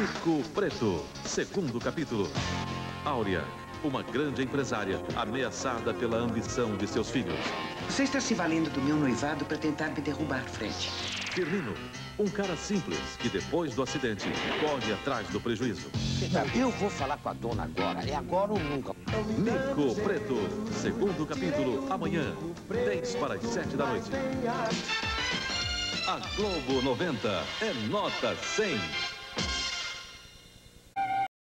Mico Preto, segundo capítulo. Áurea, uma grande empresária ameaçada pela ambição de seus filhos. Você está se valendo do meu noivado para tentar me derrubar, Fred. Firmino, um cara simples que depois do acidente corre atrás do prejuízo. Eu vou falar com a dona agora. É agora ou nunca. Mico Preto, segundo capítulo, amanhã, 10 para as 7 da noite. A Globo 90 é nota 100.